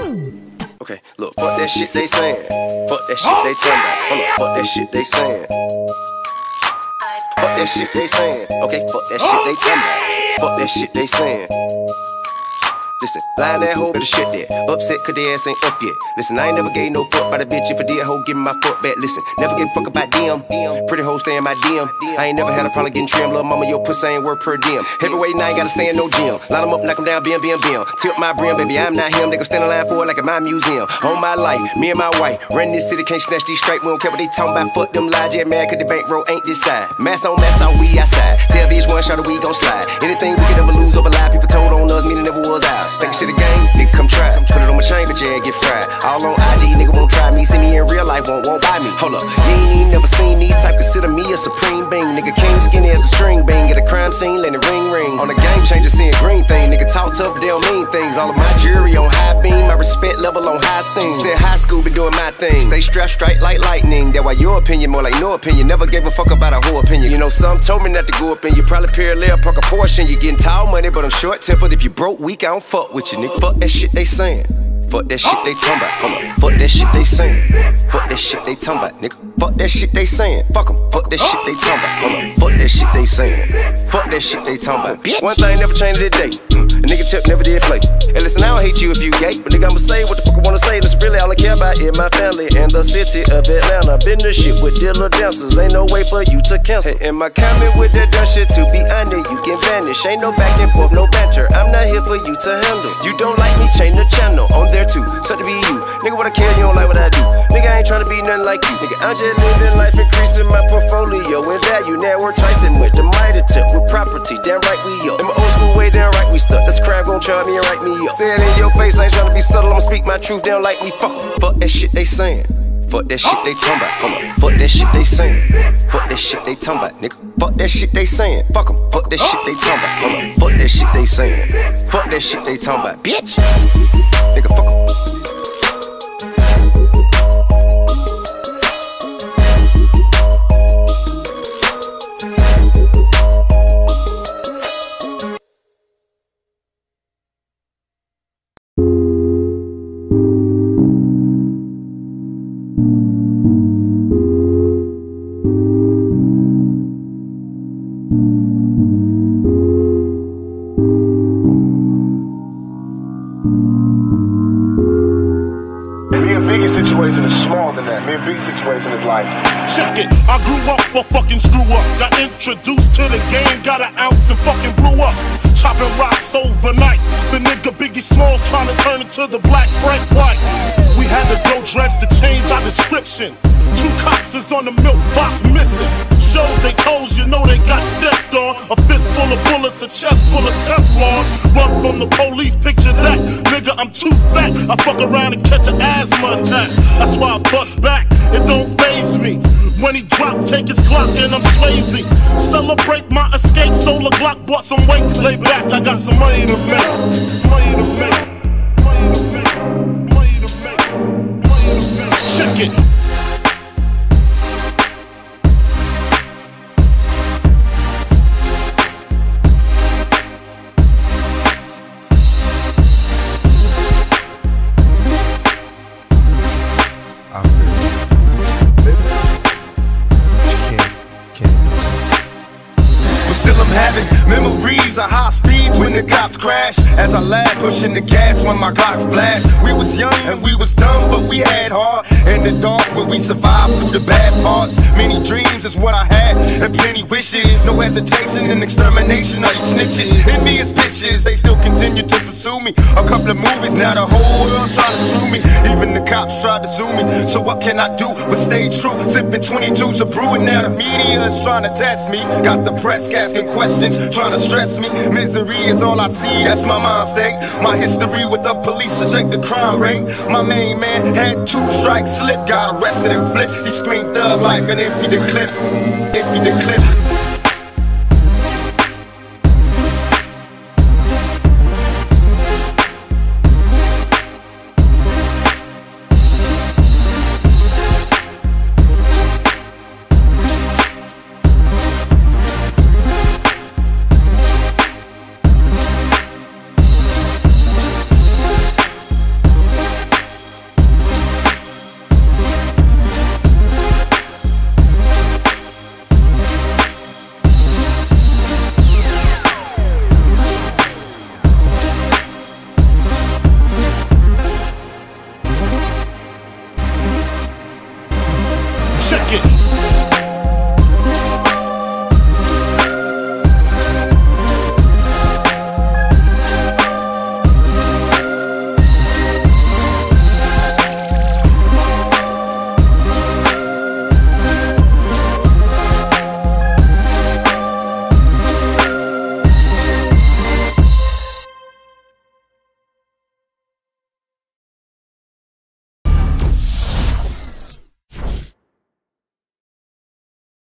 Okay, look, fuck that shit they saying. Fuck that shit they talking about. Hold up, fuck that shit they saying. Fuck that shit they saying. Okay, fuck that shit they talking about. Fuck that shit they saying. Listen, lying that hoe, better shit there. Upset cause their ass ain't up yet. Listen, I ain't never gave no fuck by the bitch. If I did, hoe, give me my fuck back. Listen, never gave a fuck about them. Pretty hoe stay in my DM. I ain't never had a problem getting trimmed. Little mama, your pussy ain't worth per diem. Heavyweight, and I ain't gotta stay in no gym. Line them up, knock them down, bim. Tilt my brim, baby, I'm not him. They gon' stand in line for it like in my museum. On my life, me and my wife, run this city, can't snatch these straight. We don't care what they talking about, fuck them lies. Yeah, mad cause the bankroll ain't this side. Mass on, we outside. Tell bitch one shot, we gon' slide. Anything we can ever lose over lie, people told on us, meaning never was ours. Think shit a game? Nigga, come try. Put it on my chain, but yeah, get fried. All on IG, nigga won't try me. See me in real life, won't buy me. Hold up, you ain't never seen these type. Consider me a supreme being. Nigga, king skinny as a string bean. Get a crime scene, let it ring. On the game changer, seeing green thing. Nigga talk tough, but they don't mean things. All of my jury on high beam. My respect level on high steam. Said high school, been doing my thing. Stay strapped straight like lightning. That why your opinion more like no opinion. Never gave a fuck about a whole opinion. You know, some told me not to go up in you. Probably parallel, park a portion. You getting tall money, but I'm short tempered. If you broke weak, I don't fuck with you, nigga. Fuck that shit they saying. Fuck that shit they talking about. Hold up. Fuck that shit they saying. Fuck that shit they talking about, nigga. Fuck that shit they saying. Fuck 'em. Fuck that shit they talking about. Hold up. Fuck that shit they saying. Fuck that shit they talking about. Bitch. One thing never changed today. A nigga tip never did play. And listen, I don't hate you if you gay, but nigga, I'ma say what the fuck I wanna say. That's really all I care about is my family and the city of Atlanta. Been the shit with dealer dancers. Ain't no way for you to cancel. Hey, am I coming with that dumb shit? To be honest, you can vanish. Ain't no back and forth, no banter. I'm not here for you to handle. You don't like me, change the channel. On there too, so to be you. Nigga, what I care, you don't like what I do. Nigga, I ain't tryna be nothing like you. Nigga, I'm just living life, increasing my portfolio and value. Network tracing with the mighty tip with property. Damn right we up. In my old school way, damn right we stuck. This crab gon' charm me and write me up. Say it in your face, I ain't tryna be subtle. I'ma speak my truth, they don't like me. Fuck that shit they saying. Fuck that shit they talking about. Hold up. Fuck that shit they saying. Fuck that shit they talking about, nigga. Fuck that shit they saying. Fuck 'em. Fuck that shit they talking about. Hold up. Fuck that shit they saying. Fuck that shit they talking about, bitch. Nigga, fuck 'em. Situation is like, check it, I grew up a fucking screw up. Got introduced to the game, got an ounce and fucking blew up. Chopping rocks overnight. The nigga Biggie Smalls trying to turn into the black Frank White. We had to grow dreads to change our description. 2 cops is on the milk box missing. Shows they toes, you know they got stepped on. A fist full of bullets, a chest full of Teflon. Run from the police, picture that. Nigga, I'm too fat. I fuck around and catch an asthma attack. That's why I bust back, it don't faze me. When he drop, take his clock and I'm swayzy. Celebrate my escape, sold a Glock, bought some weight. Lay back, I got some money to make. Money to make. Money to make. Money to make. Money to make. Check it. Memories of high speeds when the cops crash. As I laugh, pushing the gas when my Glocks blast. We was young and we was dumb, but we had heart. In the dark where we survived through the bad parts. Many dreams is what I had, and plenty wishes. No hesitation and extermination of these snitches. Envious bitches, they still continue to pursue me. A couple of movies, now the whole world's trying to slew me. Even the cops tried to sue me. So what can I do but stay true? Sipping 22s of brewing, now the media is trying to test me. Got the press asking questions, trying to stress me. Misery is all I see, that's my mind state. My history with the police to shake the crime rate. My main man had 2 strikes slip, got arrested and flipped. He screamed thug like an empty the clip. Empty the clip.